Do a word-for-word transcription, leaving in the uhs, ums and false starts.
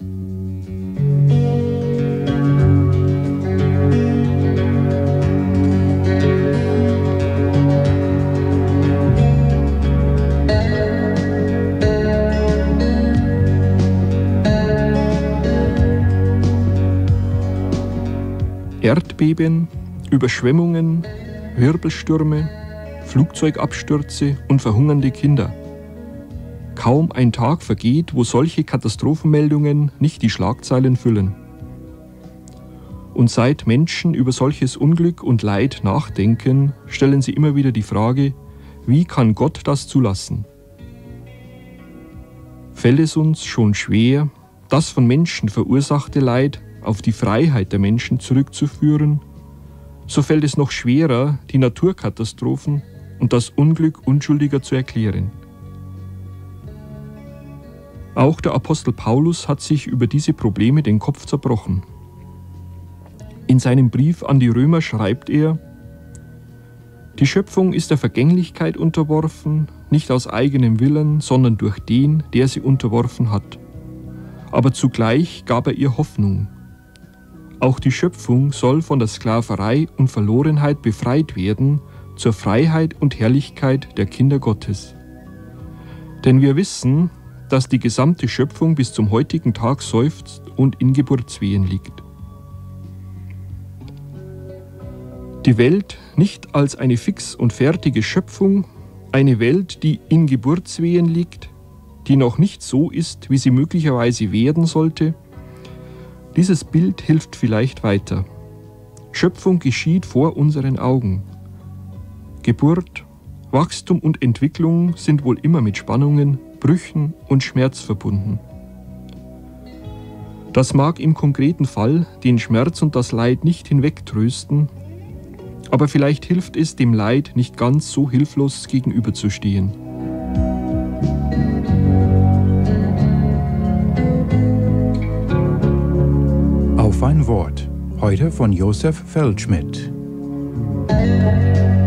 Erdbeben, Überschwemmungen, Wirbelstürme, Flugzeugabstürze und verhungernde Kinder. Kaum ein Tag vergeht, wo solche Katastrophenmeldungen nicht die Schlagzeilen füllen. Und seit Menschen über solches Unglück und Leid nachdenken, stellen sie immer wieder die Frage, wie kann Gott das zulassen? Fällt es uns schon schwer, das von Menschen verursachte Leid auf die Freiheit der Menschen zurückzuführen, so fällt es noch schwerer, die Naturkatastrophen und das Unglück Unschuldiger zu erklären. Auch der Apostel Paulus hat sich über diese Probleme den Kopf zerbrochen. In seinem Brief an die Römer schreibt er: Die Schöpfung ist der Vergänglichkeit unterworfen, nicht aus eigenem Willen, sondern durch den, der sie unterworfen hat. Aber zugleich gab er ihr Hoffnung. Auch die Schöpfung soll von der Sklaverei und Verlorenheit befreit werden zur Freiheit und Herrlichkeit der Kinder Gottes. Denn wir wissen, dass die gesamte Schöpfung bis zum heutigen Tag seufzt und in Geburtswehen liegt. Die Welt nicht als eine fix und fertige Schöpfung, eine Welt, die in Geburtswehen liegt, die noch nicht so ist, wie sie möglicherweise werden sollte. Dieses Bild hilft vielleicht weiter. Schöpfung geschieht vor unseren Augen. Geburt, Wachstum und Entwicklung sind wohl immer mit Spannungen, Brüchen und Schmerz verbunden. Das mag im konkreten Fall den Schmerz und das Leid nicht hinwegtrösten, aber vielleicht hilft es, dem Leid nicht ganz so hilflos gegenüberzustehen. Auf ein Wort. Heute von Josef Feldschmidt.